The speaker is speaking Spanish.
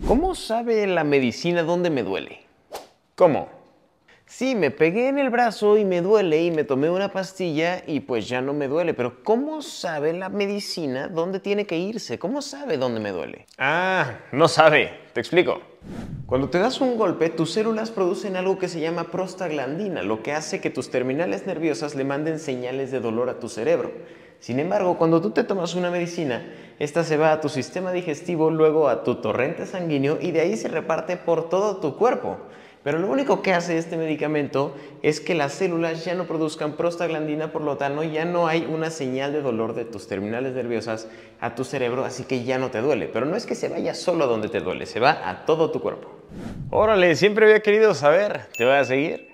¿Cómo sabe la medicina dónde me duele? ¿Cómo? Sí, me pegué en el brazo y me duele y me tomé una pastilla y pues ya no me duele. Pero ¿cómo sabe la medicina dónde tiene que irse? ¿Cómo sabe dónde me duele? No sabe. Te explico. Cuando te das un golpe, tus células producen algo que se llama prostaglandina, lo que hace que tus terminales nerviosas le manden señales de dolor a tu cerebro. Sin embargo, cuando tú te tomas una medicina, esta se va a tu sistema digestivo, luego a tu torrente sanguíneo y de ahí se reparte por todo tu cuerpo. Pero lo único que hace este medicamento es que las células ya no produzcan prostaglandina, por lo tanto ya no hay una señal de dolor de tus terminales nerviosas a tu cerebro, así que ya no te duele. Pero no es que se vaya solo a donde te duele, se va a todo tu cuerpo. Órale, siempre había querido saber. ¿Te voy a seguir?